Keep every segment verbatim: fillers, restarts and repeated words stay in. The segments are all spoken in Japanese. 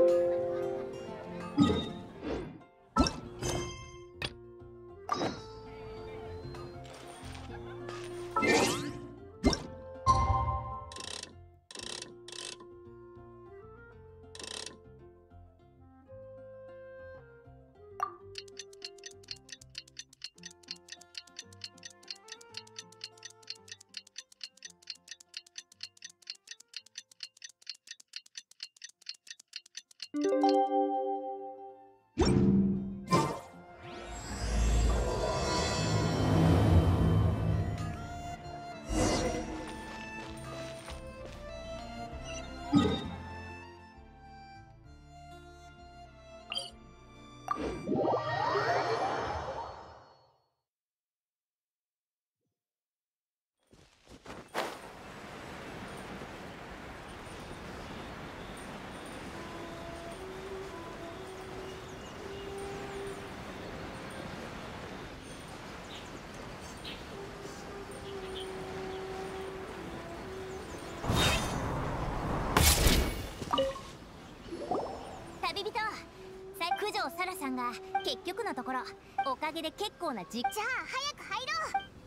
旅人、九条サラさんが結局のところおかげで結構なじじゃあ早く入ろう。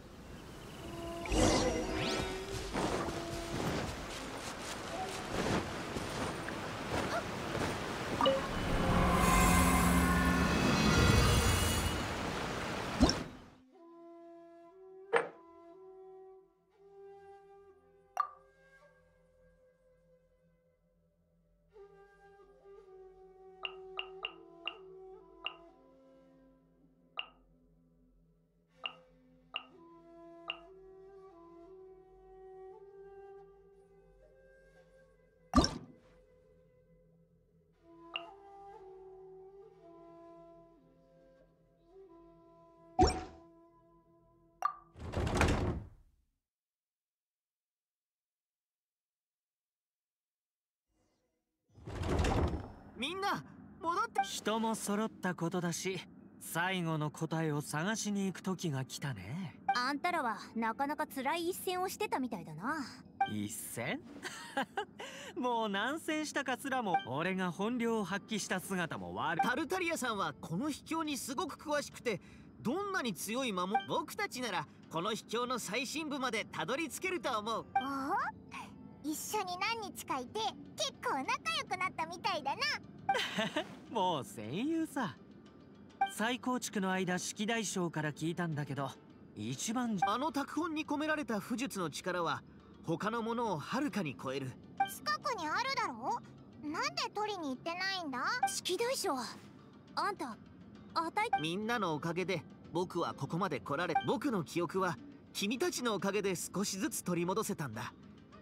みんな戻って。 人も揃ったことだし、最後の答えを探しに行く時が来たね。 あんたらはなかなか辛い一戦をしてたみたいだな。 一戦もう何戦したかすらも俺が本領を発揮した姿も悪い。 タルタリアさんはこの秘境にすごく詳しくて、どんなに強い魔物、僕たちならこの秘境の最深部までたどり着けると思う。 おお、一緒に何日かいて結構仲良くなったみたいだな。 もう戦友さ。再構築の間式大将から聞いたんだけど、一番あの拓本に込められた武術の力は他のものをはるかに超える。 近くにあるだろう。なんで取りに行ってないんだ。 式大将、あんたあたいみんなのおかげで僕はここまで来られ、僕の記憶は君たちのおかげで少しずつ取り戻せたんだ。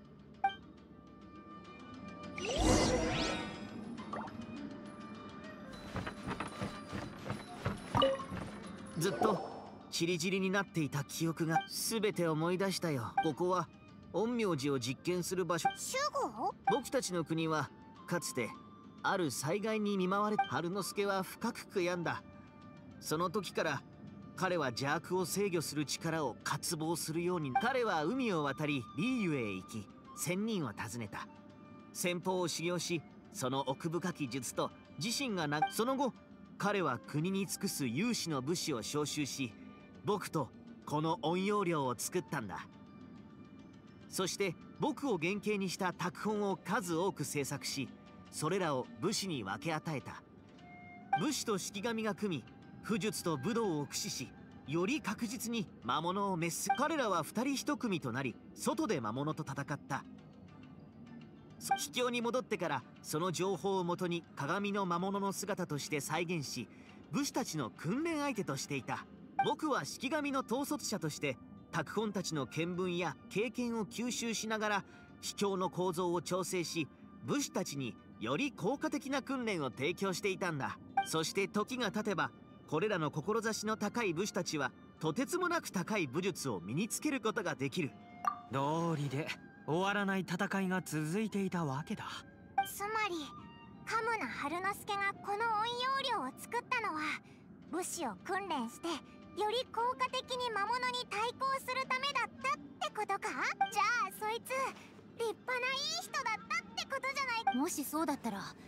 ずっとチリチリになっていた記憶が全て思い出したよ。ここは陰陽師を実験する場所。 守護？ 僕たちの国はかつてある災害に見舞われ、春之助は深く悔やんだ。その時から彼は邪悪を制御する力を渇望するように。彼は海を渡りリーユへ行き、仙人を訪ねた。戦法を修行し、その奥深き術と自身がなその後彼は国に尽くす有志の武士を召集し、僕とこの陰陽寮を作ったんだ。そして僕を原型にした拓本を数多く制作し、それらを武士に分け与えた。武士と式神が組み、武術と武道を駆使し、より確実に魔物を滅す。彼らは二人一組となり、外で魔物と戦った。秘境に戻ってからその情報をもとに鏡の魔物の姿として再現し、武士たちの訓練相手としていた。僕は式神の統率者として拓本たちの見聞や経験を吸収しながら秘境の構造を調整し、武士たちにより効果的な訓練を提供していたんだ。そして時が経てばこれらの志の高い武士たちはとてつもなく高い武術を身につけることができる。 道理で終わらない戦いが続いていたわけだ。 つまりカムナ春之助がこの陰陽寮を作ったのは武士を訓練してより効果的に魔物に対抗するためだったってことか。じゃあそいつ立派ないい人だったってことじゃない。 もしそうだったら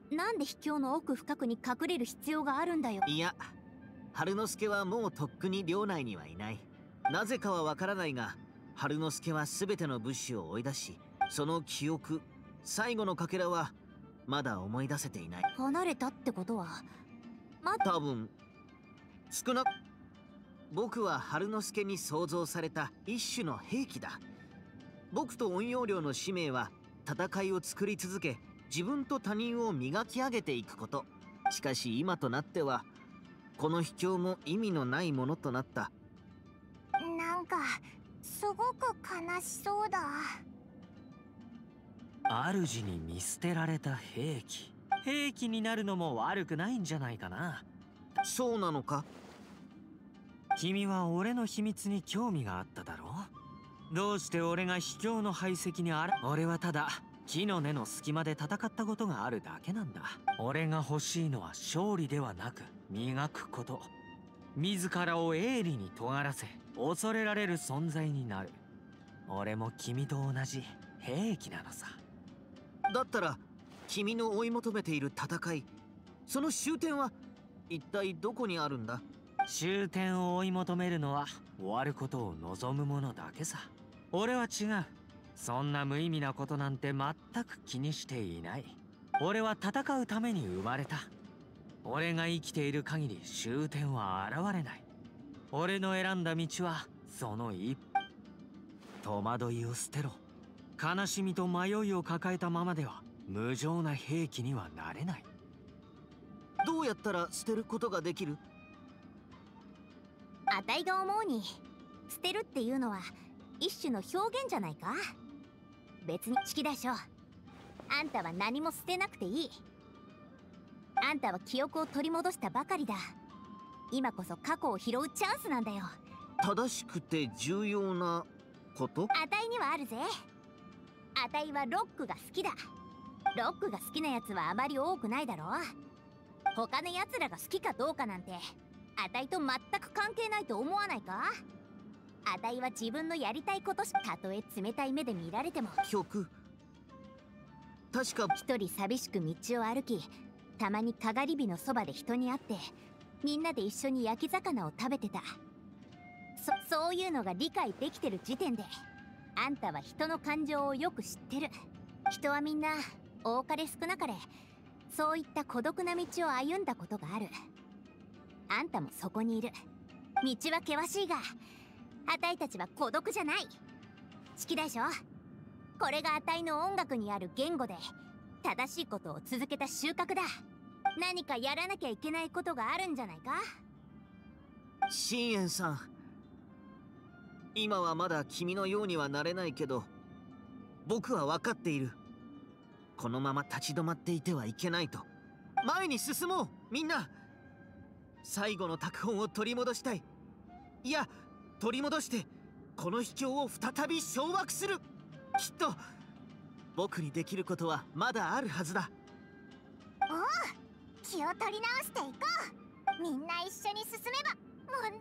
なんで秘境の奥深くに隠れる必要があるんだよ。 いや、春之助はもうとっくに領内にはいない。なぜかはわからないが、春之助は全ての武士を追い出し、その記憶、最後のかけらはまだ思い出せていない。 離れたってことはま多分少なく僕は春之助に創造された一種の兵器だ。僕と陰陽寮の使命は戦いを作り続け、自分と他人を磨き上げていくこと。しかし今となってはこの秘境も意味のないものとなった。 なんかすごく悲しそうだ。 主に見捨てられた兵器。兵器になるのも悪くないんじゃないかな。 そうなのか？ 君は俺の秘密に興味があっただろう。どうして俺が秘境の排斥にあら俺はただ木の根の隙間で戦ったことがあるだけなんだ。俺が欲しいのは勝利ではなく磨くこと。自らを鋭利に尖らせ恐れられる存在になる。俺も君と同じ兵器なのさ。 だったら君の追い求めている戦い、その終点は一体どこにあるんだ？ 終点を追い求めるのは終わることを望むものだけさ。俺は違う。そんな無意味なことなんて全く気にしていない。俺は戦うために生まれた。俺が生きている限り終点は現れない。俺の選んだ道はその一歩。戸惑いを捨てろ。悲しみと迷いを抱えたままでは無情な兵器にはなれない。 どうやったら捨てることができる？ あたいが思うに捨てるっていうのは一種の表現じゃないか。別に式大将、あんたは何も捨てなくていい。あんたは記憶を取り戻したばかりだ。今こそ過去を拾うチャンスなんだよ。 正しくて重要なこと？ あたいにはあるぜ。あたいはロックが好きだ。ロックが好きなやつはあまり多くないだろう。他のやつらが好きかどうかなんてあたいと全く関係ないと思わないか？あたいは自分のやりたいことしか、たとえ冷たい目で見られても。 曲、確か一人寂しく道を歩き、たまにかがり火のそばで人に会って、みんなで一緒に焼き魚を食べてた。そそういうのが理解できてる時点であんたは人の感情をよく知ってる。人はみんな多かれ少なかれそういった孤独な道を歩んだことがある。あんたもそこにいる。道は険しいがあたいたちは孤独じゃない。式大将、これがあたいの音楽にある言語で正しいことを続けた収穫だ。何かやらなきゃいけないことがあるんじゃないか？ 深淵さん、今はまだ君のようにはなれないけど、僕は分かっている。このまま立ち止まっていてはいけないと。前に進もう、みんな。最後の拓本を取り戻したい。いや、取り戻してこの秘境を再び掌握する。きっと僕にできることはまだあるはずだ。 おう、気を取り直していこう。みんな一緒に進めば問題ない。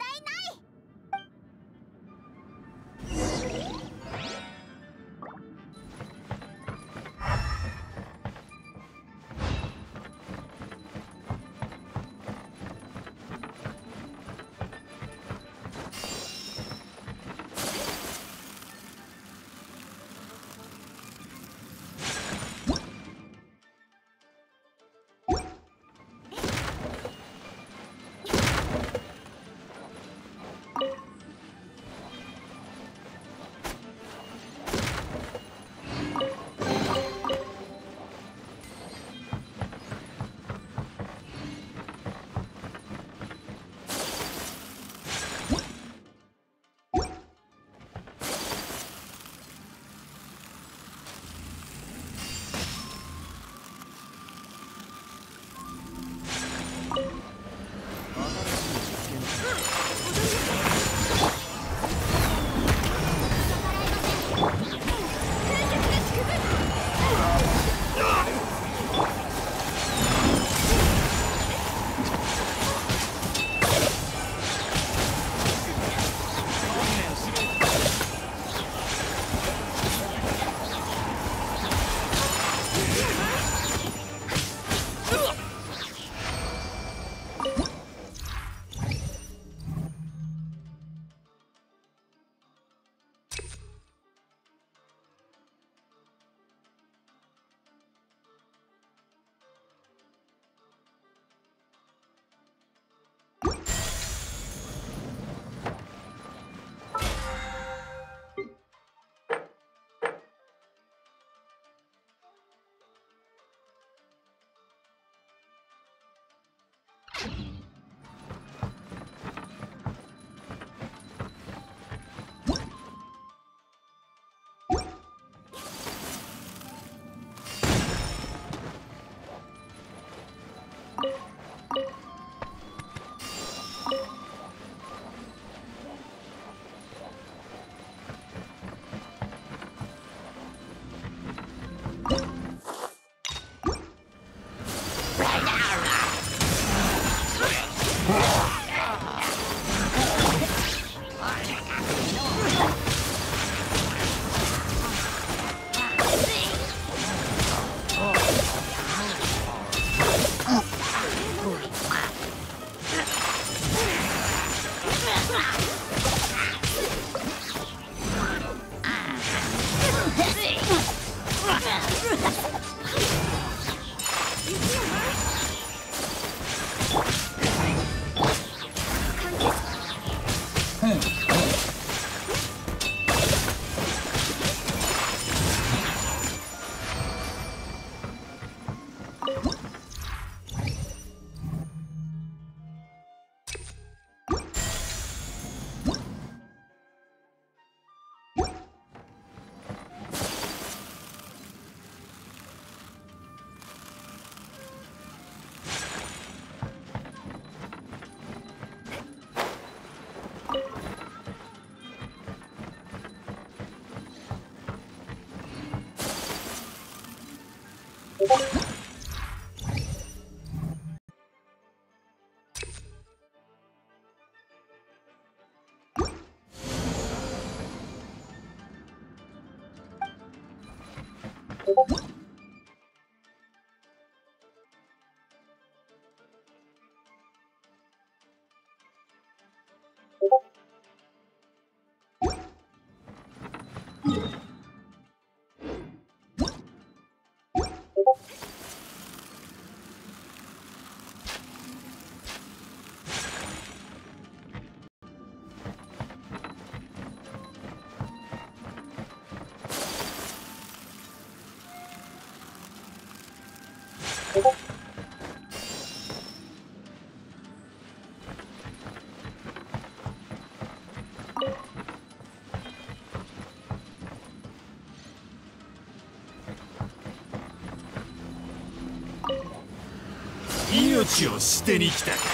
命を捨てに来たか。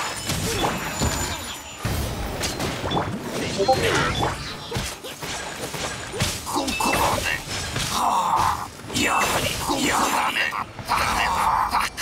ここまで。はあ、やはりやらねだか。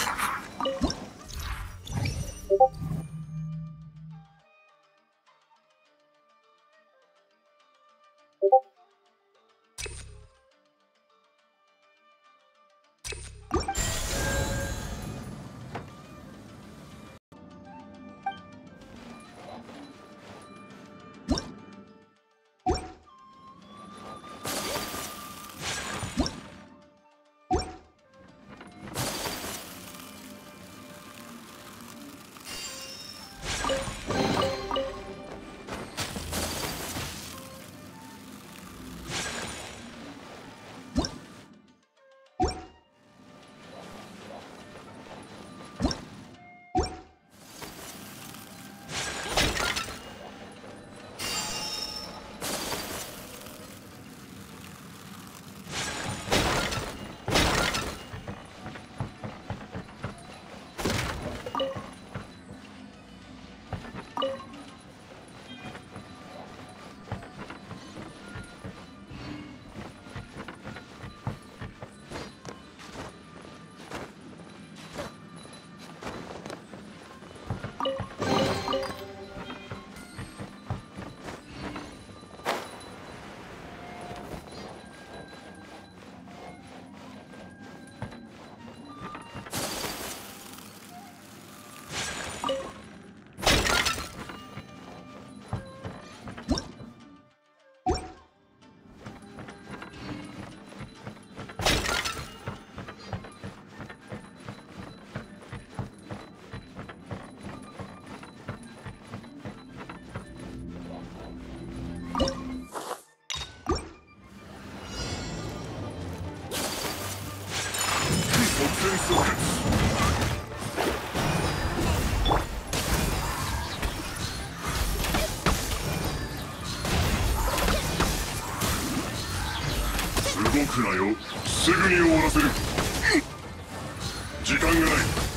動くなよ。すぐに終わらせる。時間がない。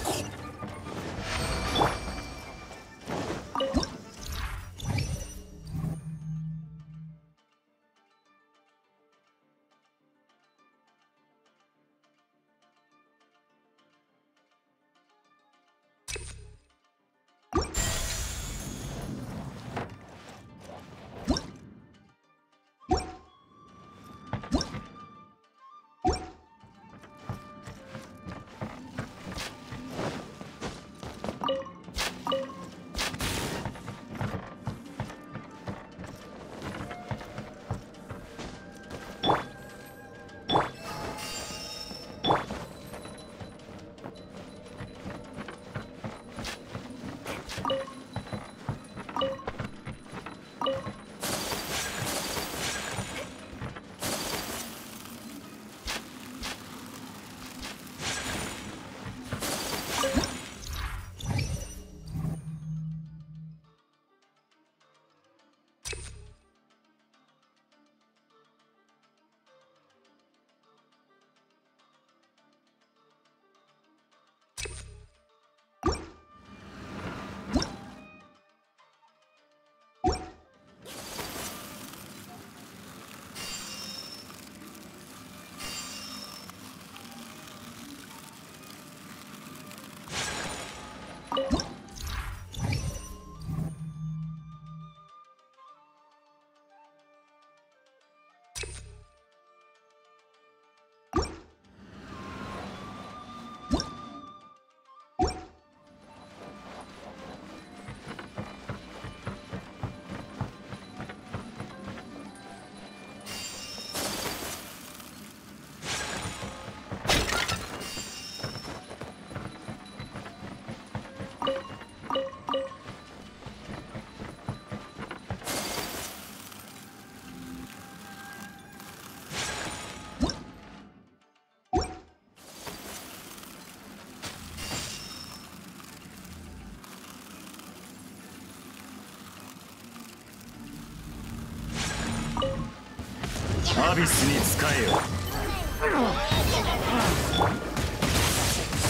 アビスに使えよ。や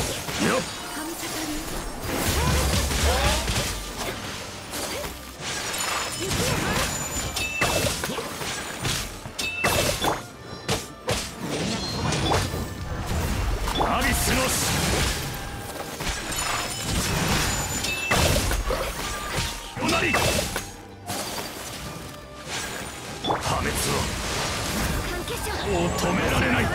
よ。アビスの死よなり破滅はもう止められない。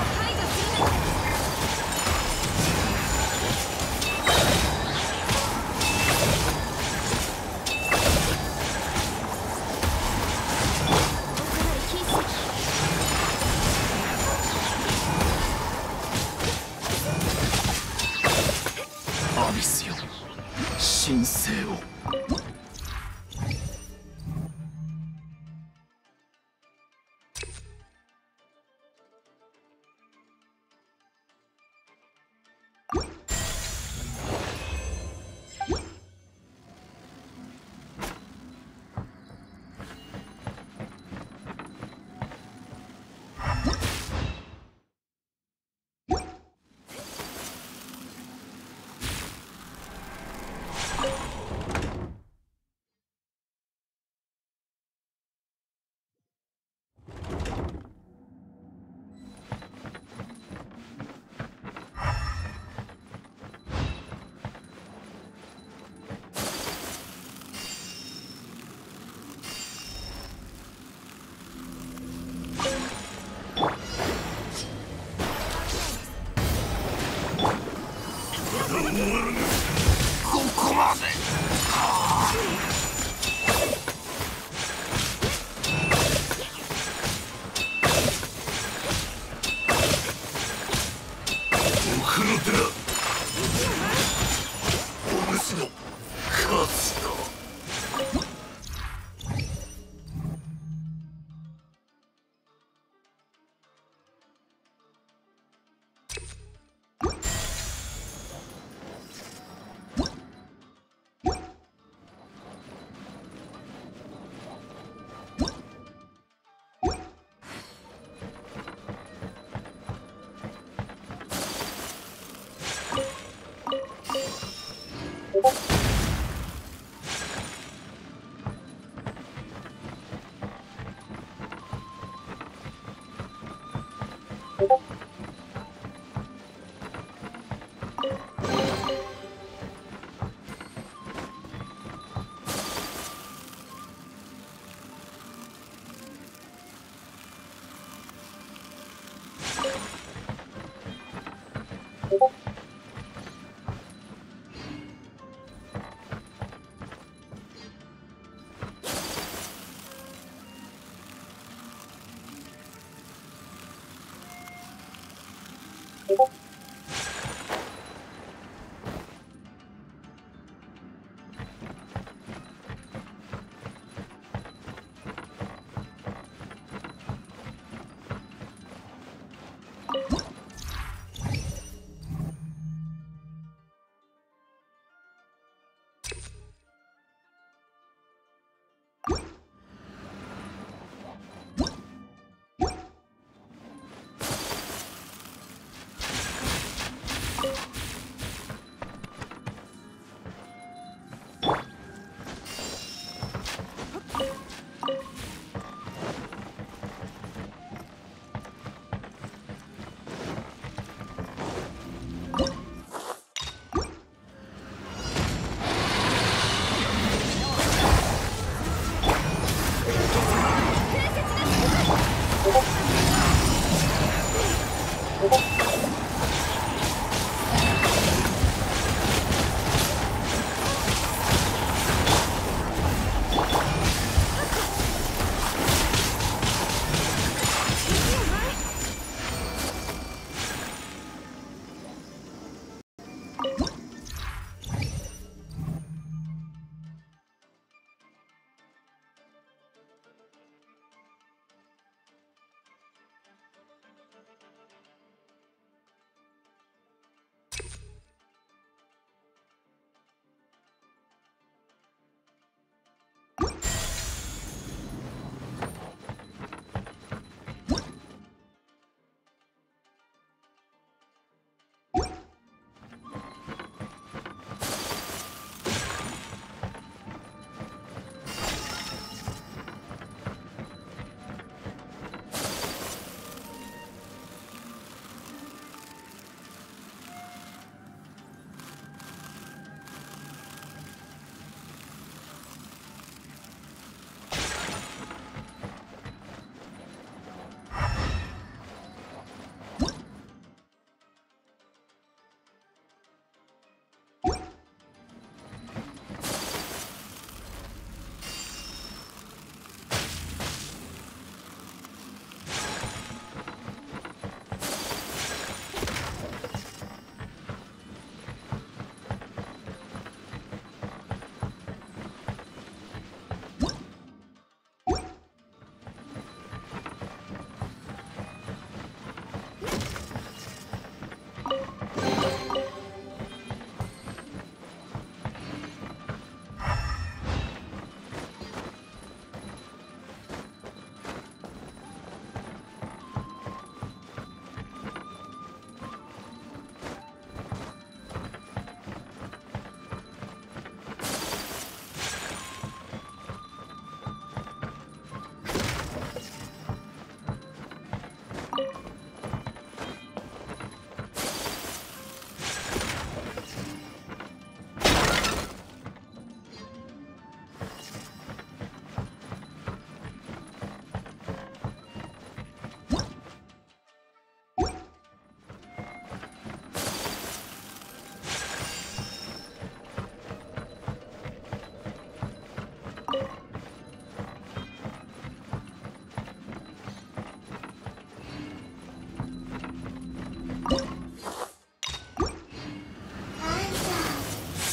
アビスよ、神聖を。ここまで。僕の手だ。お主の勝つだ。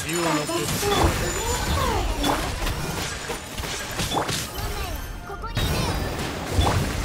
血を残す。 ここにいるよ。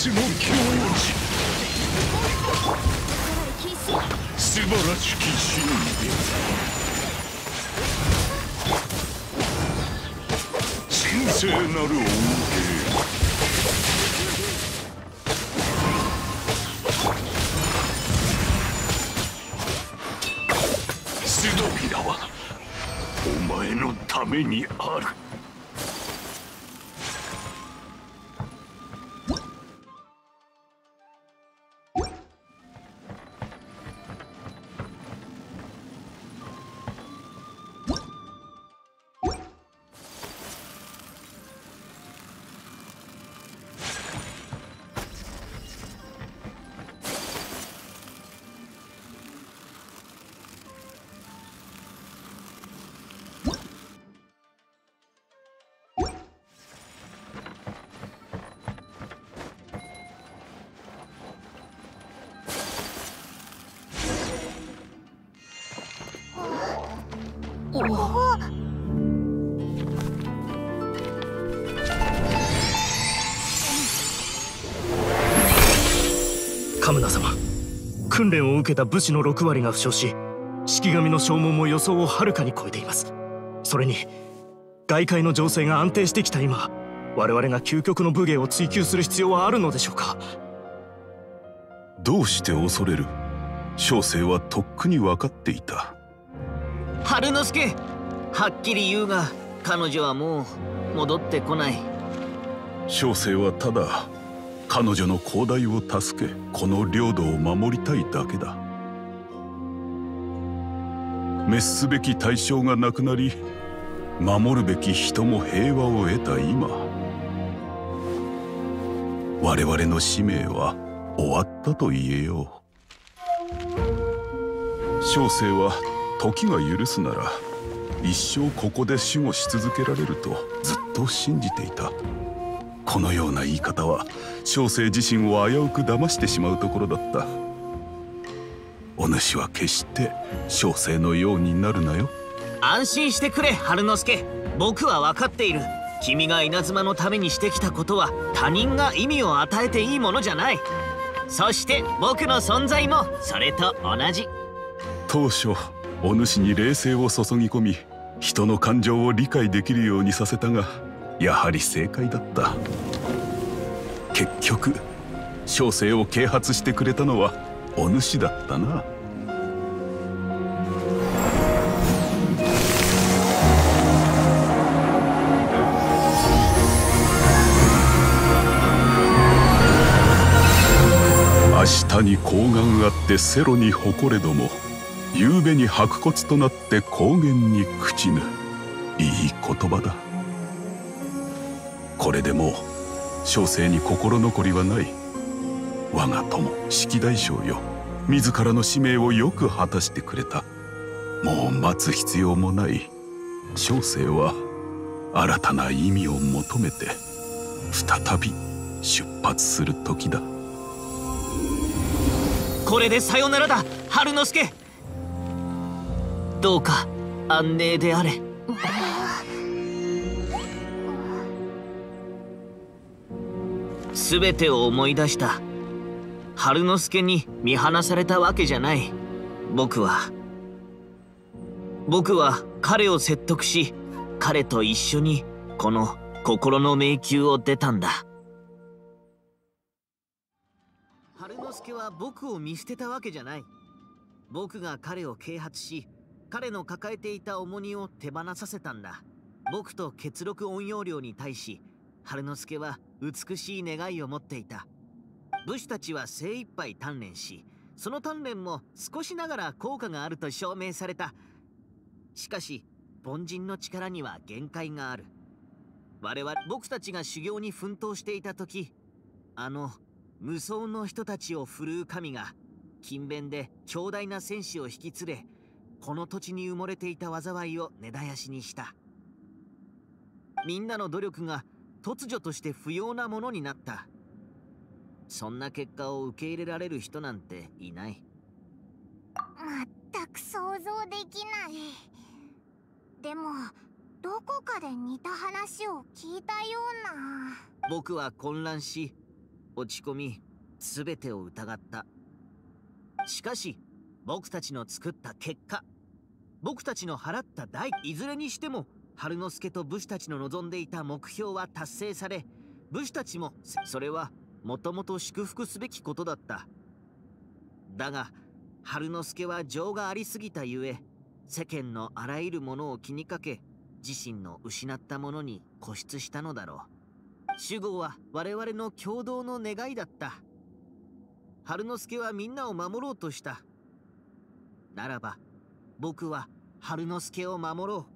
の矜持。素晴らしき真理。神聖なる恩恵。スドビラはお前のためにある。 カムナ様、訓練を受けた武士のろく割が負傷し、式神の消耗も予想をはるかに超えています。それに外界の情勢が安定してきた今、我々が究極の武芸を追求する必要はあるのでしょうか。 どうして恐れる？小生はとっくに分かっていた。 春之助、はっきり言うが彼女はもう戻ってこない。 小生はただ彼女の後代を助け、この領土を守りたいだけだ。滅すべき対象がなくなり、守るべき人も平和を得た今、我々の使命は終わったと言えよう。小生は時が許すなら一生ここで守護し続けられるとずっと信じていた。このような言い方は小生自身を危うく騙してしまうところだった。お主は決して小生のようになるなよ。 安心してくれ春之助、僕は分かっている。君が稲妻のためにしてきたことは他人が意味を与えていいものじゃない。そして僕の存在もそれと同じ。 当初お主に冷静を注ぎ込み、人の感情を理解できるようにさせたが、やはり正解だった。結局小生を啓発してくれたのはお主だったな。明日に睾丸あってセロに誇れども、夕べに白骨となって高原に朽ちぬ。いい言葉だ。これでもう小生に心残りはない。我が友式大将よ、自らの使命をよく果たしてくれた。もう待つ必要もない。小生は新たな意味を求めて再び出発する時だ。 これでさよならだ春之助。どうか安寧であれ。全てを思い出した。春之助に見放されたわけじゃない。僕は僕は彼を説得し、彼と一緒にこの心の迷宮を出たんだ。春之助は僕を見捨てたわけじゃない。僕が彼を啓発し、彼の抱えていた重荷を手放させたんだ。僕と血録陰陽寮に対し、春之助は美しい願いを持っていた。武士たちは精一杯鍛錬し、その鍛錬も少しながら効果があると証明された。しかし凡人の力には限界がある。我々僕たちが修行に奮闘していた時、あの無双の人たちを振るう神が勤勉で強大な戦士を引き連れ、この土地に埋もれていた災いを根絶やしにした。みんなの努力が突如として不要なものになった。そんな結果を受け入れられる人なんていない。 全く想像できない。でもどこかで似た話を聞いたような。 僕は混乱し、 落ち込み、全てを疑った。しかし僕たちの作った結果、僕たちの払った代、いずれにしても春之助と武士たちの望んでいた目標は達成され、武士たちもそれはもともと祝福すべきことだった。だが春之助は情がありすぎたゆえ、世間のあらゆるものを気にかけ、自身の失ったものに固執したのだろう。守護は我々の共同の願いだった。春之助はみんなを守ろうとした。ならば僕は春之助を守ろう。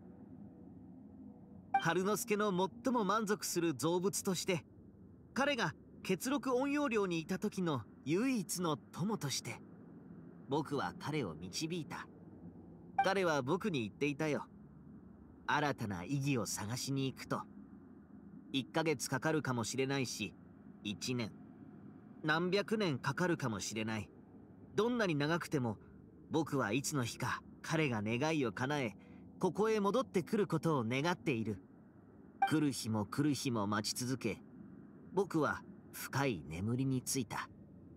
春之助の最も満足する造物として、彼が血録陰陽寮にいた時の唯一の友として、僕は彼を導いた。彼は僕に言っていたよ。新たな意義を探しに行くと。いっかげつかかるかもしれないし、いちねん、何百年かかるかもしれない。どんなに長くても、僕はいつの日か彼が願いを叶え、ここへ戻ってくることを願っている。来る日も来る日も待ち続け、僕は深い眠りについた。は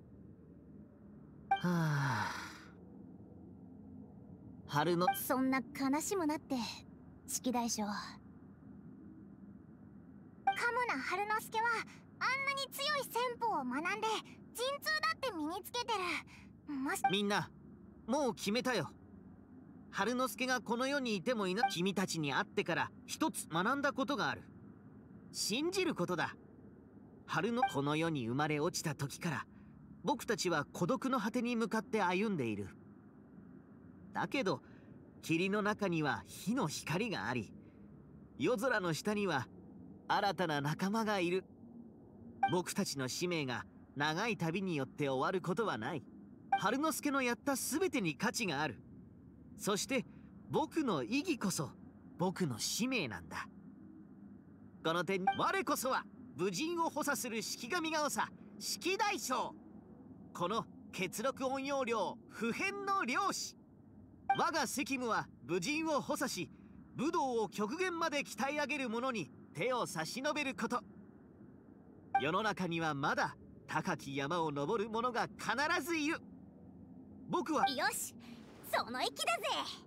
あ。春のそんな悲しむなって式大将。 カムナ春之助はあんなに強い戦法を学んで陣痛だって身につけてる。もしみんなもう決めたよ。春之助がこの世にいてもいな、君たちに会ってから一つ学んだことがある。信じることだ。春のこの世に生まれ落ちた時から僕たちは孤独の果てに向かって歩んでいる。だけど霧の中には火の光があり、夜空の下には新たな仲間がいる。僕たちの使命が長い旅によって終わることはない。春之助のやった全てに価値がある。そして僕の意義こそ僕の使命なんだ。この点、我こそは武人を補佐する式神が長式大将。この血録陰陽寮不変の漁師。我が責務は武人を補佐し、武道を極限まで鍛え上げる者に手を差し伸べること。世の中にはまだ高き山を登る者が必ずいる。僕はよし、その意気だぜ。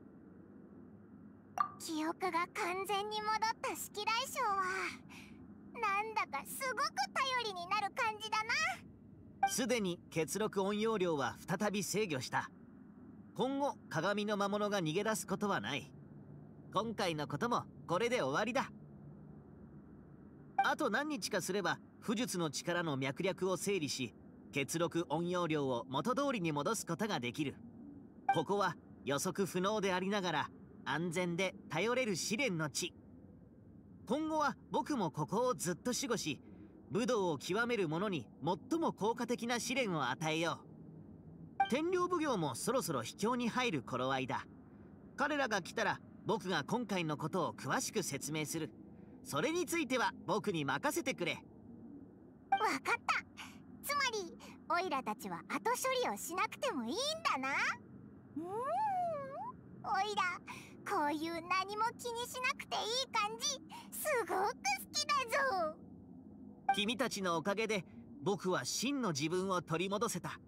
記憶が完全に戻った式大将はなんだかすごく頼りになる感じだな。 すでに血録陰陽寮は再び制御した。今後鏡の魔物が逃げ出すことはない。今回のこともこれで終わりだ。あと何日かすれば巫術の力の脈略を整理し、血録陰陽寮を元通りに戻すことができる。ここは予測不能でありながら安全で頼れる試練の地。今後は僕もここをずっと守護し、武道を極める者に最も効果的な試練を与えよう。天領奉行もそろそろ秘境に入る頃合いだ。彼らが来たら僕が今回のことを詳しく説明する。それについては僕に任せてくれ。 わかった。つまりオイラたちは後処理をしなくてもいいんだな。うーん、オイラこういう何も気にしなくていい感じすごく好きだぞ。 君たちのおかげで僕は真の自分を取り戻せた。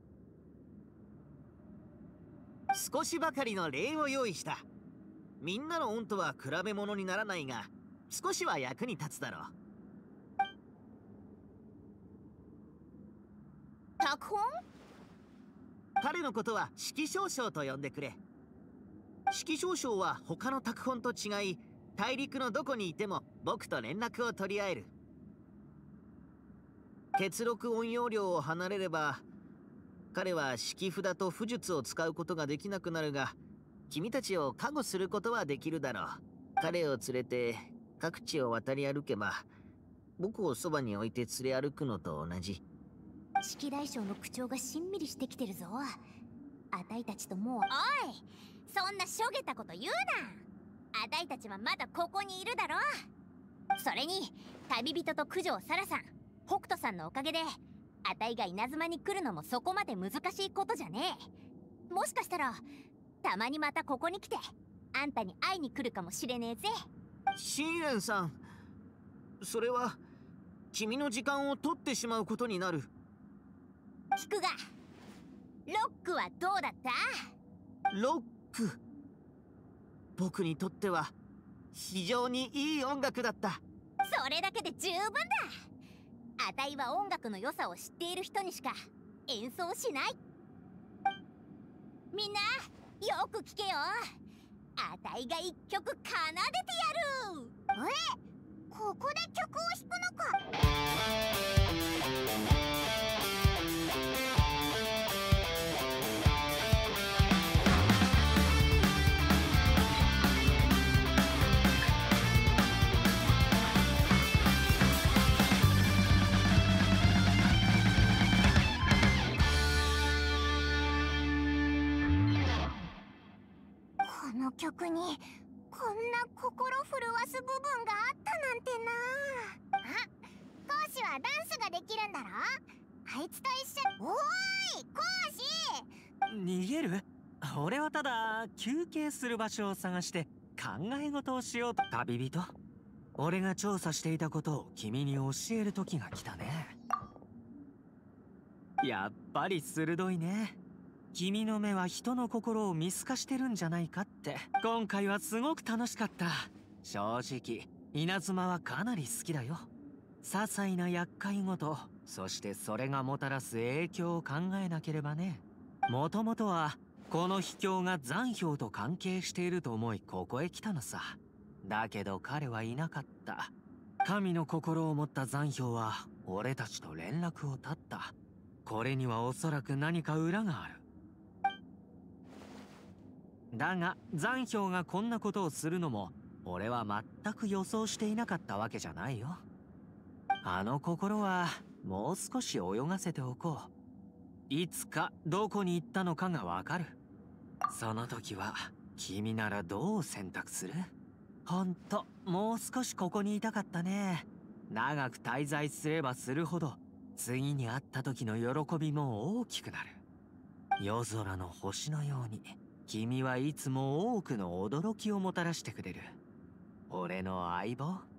少しばかりの礼を用意した。みんなの恩とは比べ物にならないが、少しは役に立つだろう。 脚本？ 彼のことは式少将と呼んでくれ。式少将は他の拓本と違い、大陸のどこにいても僕と連絡を取り合える。血録陰陽寮を離れれば、彼は式札と巫術を使うことができなくなるが、君たちを加護することはできるだろう。彼を連れて各地を渡り歩けば、僕をそばに置いて連れ歩くのと同じ。 式大将の口調がしんみりしてきてるぞ。あたいたちともう。おい、そんなしょげたこと言うな。あたいたちはまだここにいるだろ。それに旅人と九条沙羅さん、北斗さんのおかげであたいが稲妻に来るのもそこまで難しいことじゃねえ。もしかしたらたまにまたここに来てあんたに会いに来るかもしれねえぜ。 シーレンさん、それは君の時間を取ってしまうことになる。 聞くが、ロックはどうだった？ ロック、僕にとっては非常にいい音楽だった。 それだけで十分だ。あたいは音楽の良さを知っている人にしか演奏しない。みんなよく聞けよ。あたいが一曲奏でてやる。 え、ここで曲を弾くのか。この曲にこんな心震わす部分があったなんてな。あ、講師はダンスができるんだろ。あいつと一緒に。おーい講師。 逃げる？俺はただ休憩する場所を探して考え事をしようと。旅人、俺が調査していたことを君に教える時が来たね。やっぱり鋭いね。君の目は人の心を見透かしてるんじゃないかって。今回はすごく楽しかった。正直稲妻はかなり好きだよ。些細な厄介事、そしてそれがもたらす影響を考えなければね。もともとはこの秘境が残氷と関係していると思いここへ来たのさ。だけど彼はいなかった。神の心を持った残氷は俺たちと連絡を絶った。これにはおそらく何か裏がある。だが残氷がこんなことをするのも俺は全く予想していなかったわけじゃないよ。あの心はもう少し泳がせておこう。いつかどこに行ったのかがわかる。その時は君ならどう選択する？ほんともう少しここにいたかったね。長く滞在すればするほど次に会った時の喜びも大きくなる。夜空の星のように君はいつも多くの驚きをもたらしてくれる。俺の相棒。